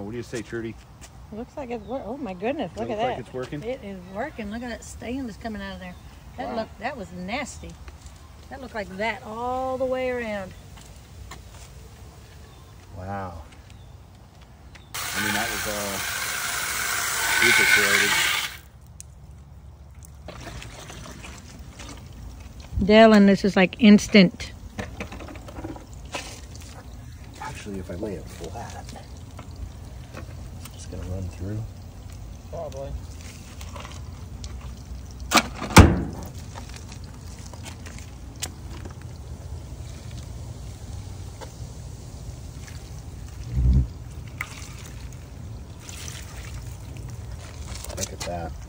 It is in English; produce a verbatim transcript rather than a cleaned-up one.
What do you say, Trudy? It looks like it's working. Oh my goodness, look Looks at that. like it's working? It is working. Look at that stain that's coming out of there. That Wow. looked, that was nasty. That looked like that all the way around. Wow. I mean, that was all super corroded. Dylan, this is like instant. Actually, if I lay it flat, it's gonna run through. Probably. Look at that.